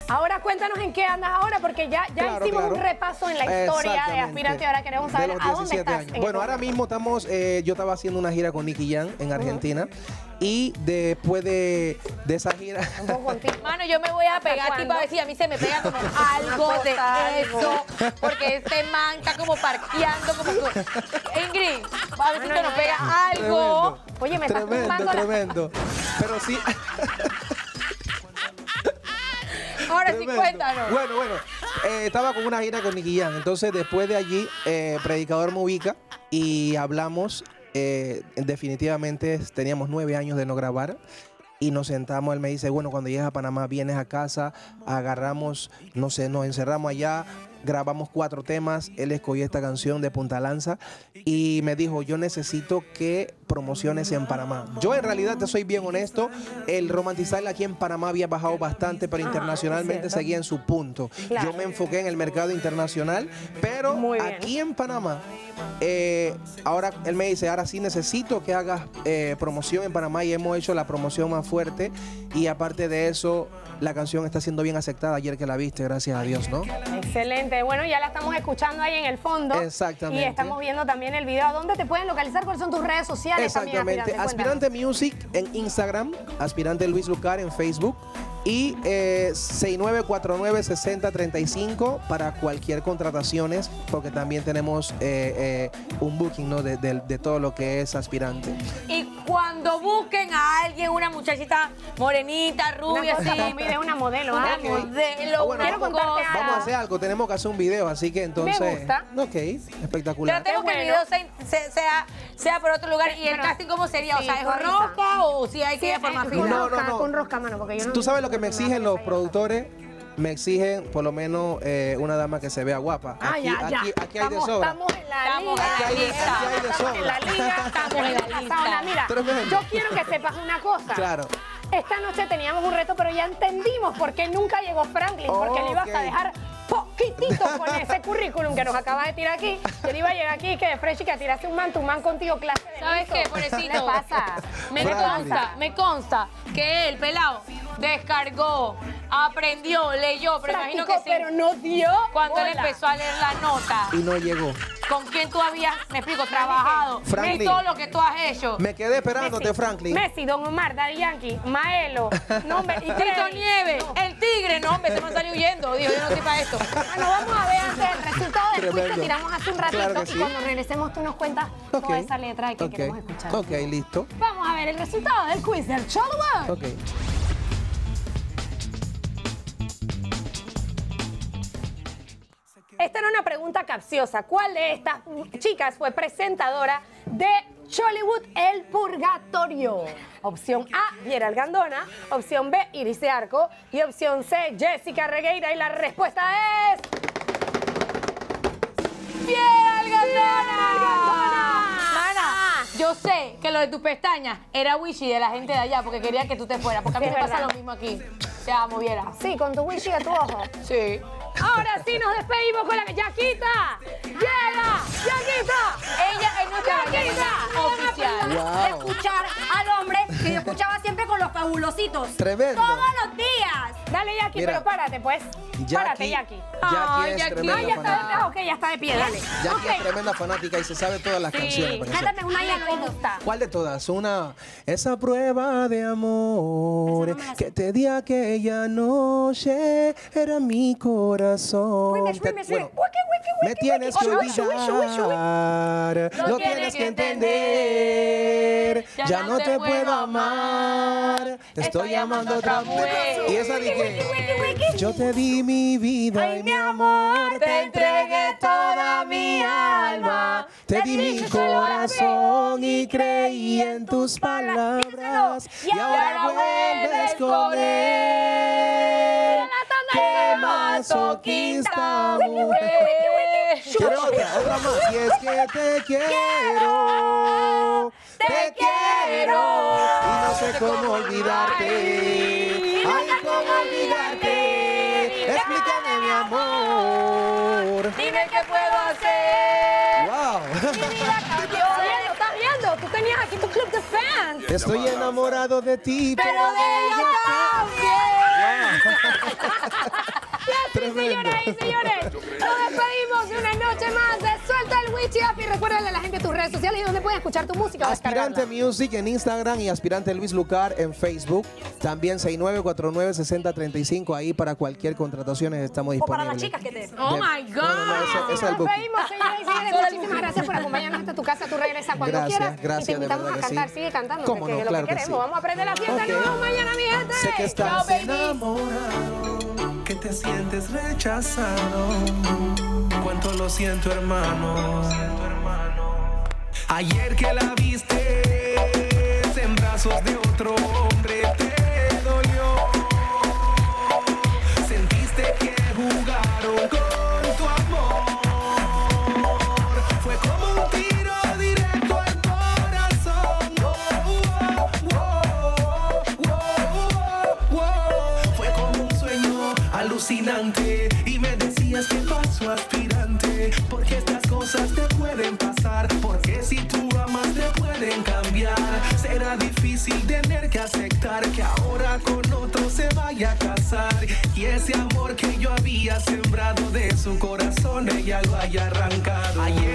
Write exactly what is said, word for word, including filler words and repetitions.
Ahora cuéntanos en qué andas ahora, porque ya, ya Claro, hicimos claro. un repaso en la historia de Aspirante y ahora queremos saber a dónde estás. Años. Bueno, ahora mismo estamos, eh, yo estaba haciendo una gira con Nicky Jam en Argentina uh-huh. y después de, de esa gira... Mano, yo me voy a pegar tipo a ver si a mí se me pega como algo de eso, porque este man está como parqueando, como que... Ingrid, a ver si te nos pega algo. Tremendo, Oye, me estás tremendo, tumbando tremendo. La... Pero sí... Ahora Tremendo. sí, cuéntanos. Bueno, bueno, eh, estaba con una gira con Nicky Jam. Entonces, después de allí, eh, Predicador me ubica y hablamos. Eh, definitivamente teníamos nueve años de no grabar. Y nos sentamos, él me dice, bueno, cuando llegues a Panamá, vienes a casa, agarramos, no sé, nos encerramos allá, grabamos cuatro temas, él escogió esta canción de Punta Lanza y me dijo, yo necesito que promociones en Panamá. Yo en realidad, te soy bien honesto, el romantizar aquí en Panamá había bajado bastante, pero internacionalmente seguía en su punto. Claro. Yo me enfoqué en el mercado internacional, pero aquí en Panamá, eh, ahora él me dice, ahora sí necesito que hagas eh, promoción en Panamá y hemos hecho la promoción más fuerte y aparte de eso, la canción está siendo bien aceptada ayer que la viste, gracias a Dios, ¿no? Excelente. Bueno, ya la estamos escuchando ahí en el fondo. Exactamente. Y estamos viendo también el video. ¿Dónde te pueden localizar? ¿Cuáles son tus redes sociales? Exactamente. También, Aspirante, Aspirante Music en Instagram, Aspirante Luis Lucar en Facebook y eh, seis nueve cuatro nueve, seis cero tres cinco para cualquier contrataciones, porque también tenemos eh, eh, un booking, ¿no? de, de, de todo lo que es Aspirante. Y cuando busquen a alguien, una muchachita morenita, rubia, una así. Mire, una modelo. Una ¿ah? modelo. Ah, bueno, quiero vamos, contarte vamos algo. a hacer algo, tenemos que hacer un video, así que entonces... Me gusta. Ok, espectacular. Tratemos que el video sea, sea, sea por otro lugar. ¿Y el casting cómo sería? Sí, o sea, ¿es rosca o si hay que ir a formar fila? No, no, no. Con rosca, mano, porque yo no... Tú sabes lo que me exigen los productores. Me exigen por lo menos eh, una dama que se vea guapa. Ah, aquí, ya, ya. aquí, aquí hay de sobra. Estamos en la estamos liga. Aquí hay de, aquí hay de estamos sobra. en la liga. Estamos en la lista. Mira, Tremendo. yo quiero que sepas una cosa. Claro. Esta noche teníamos un reto, pero ya entendimos por qué nunca llegó Franklin, Oh, porque le ibas okay. a dejar poquitito con ese currículum que nos acaba de tirar aquí. Yo le iba a llegar aquí que de fresh y que tiraste un man, tu man contigo clase de ¿Sabes qué, pobrecito? ¿Qué le pasa? Me consta, me consta que él, pelado, descargó, aprendió, leyó, pero Practicó, imagino que sí. pero no dio Cuando bola. él empezó a leer la nota, Y no llegó. ¿con quién tú habías, me explico, trabajado? Franklin. Y todo lo que tú has hecho. Me quedé esperándote, Messi, Franklin. Messi, Don Omar, Daddy Yankee, Maelo, no, hombre, y Tito Nieves, no. el tigre, no, hombre, se me salió huyendo. Dijo, yo no estoy para esto. Bueno, vamos a ver antes el resultado del quiz que Tremendo. tiramos hace un ratito Claro que y sí. cuando regresemos tú nos cuentas toda Ok. esa letra que Ok. queremos escuchar. Ok, listo. Vamos a ver el resultado del quiz del Cholwa. Ok. Esta era una pregunta capciosa. ¿Cuál de estas chicas fue presentadora de Chollywood El Purgatorio? Opción A, Viera Algandona. Opción B, Iris de Arco. Y opción C, Jessica Regueira. Y la respuesta es... ¡Viera Algandona! Algandona! Mana, yo sé que lo de tus pestañas era wishy de la gente de allá porque quería que tú te fueras. Porque a mí Sí, me es pasa verdad. lo mismo aquí. Te amo, Viera. Sí, con tu wishy de tu ojo. Sí. Ahora sí nos despedimos con la... ¡Yaquita! ¡Llega! ¡Yaquita! Ella es nuestra ¡Yaquita! oficial. Wow. Escuchar al hombre que yo escuchaba siempre con los fabulositos. Tremendo. Todos los días. Dale, Jackie, Mira. pero párate, pues. Párate, Jackie, Jackie. Jackie Ay, es Jackie. tremenda Ah, ya está, fanática. ah, ok, ya está de pie, dale. Jackie Ok. es tremenda fanática y se sabe todas las Sí. canciones. para que sepa. Cántame una y al Me oído. gusta. ¿Cuál de todas? Una, esa prueba de amor Esa no me la sé. que te di aquella noche era mi corazón. Remix, Te- remix, bueno, remix. Wiki, wiki, wiki, me tienes wiki. que Shubi, shubi, shubi, shubi. olvidar, lo tienes que entender, ya no te puedo amar, te estoy amando otra vez. Y esa dije, yo te di mi vida Ay, y mi mi amor, te entregué toda mi alma, te di mi corazón y creí en tus palabras y ahora vuelves con él. ¡Qué masoquista mujer! Quiero otra, otra más. Y es que te quiero, te quiero y no sé cómo olvidarte. Ay, cómo olvidarte. Explícame, mi amor. Dime qué puedo hacer. Wow. ¿Estás viendo? ¿Estás viendo? Tú tenías aquí tu club de fans. Estoy enamorado de ti, Pero de ella también. Wow. señoras y señores, nos despedimos de una noche más de Suelta el Wichi App. Y recuérdale a la gente tus redes sociales y donde pueden escuchar tu música. Aspirante Music en Instagram y Aspirante Luis Lucar en Facebook. También seis nueve cuatro nueve, seis cero tres cinco. Ahí para cualquier contratación estamos disponibles. O para las chicas que te... Oh my God. No, no, no, ese, ese es el Nos booking. despedimos, señoras y señores. Muchísimas gracias por acompañarnos hasta tu casa. Tú regresas cuando Gracias, quieras. gracias, y te invitamos de a verdad que cantar. sí. Sigue cantando. ¿Cómo que, no? que es lo Claro que que queremos. sí. Vamos a aprender la fiesta. Ok. Nos vemos mañana, mi gente. Sé que estás Chao, baby. enamorado, que te sientes rechazado. Cuánto lo siento, hermano. Ayer que la viste en brazos de otro hombre te dolió. Sentiste que jugaron con tu amor. Fue como un tiro directo al corazón. Oh, oh, oh, oh, oh. Fue como un sueño alucinante y me decías que paso aspirante, porque estas cosas te pueden pasar, porque si tú amas te pueden cambiar. Será difícil tener que aceptar que ahora con otro se vaya a casar, y ese amor que yo había sembrado de su corazón ella lo haya arrancado. Ayer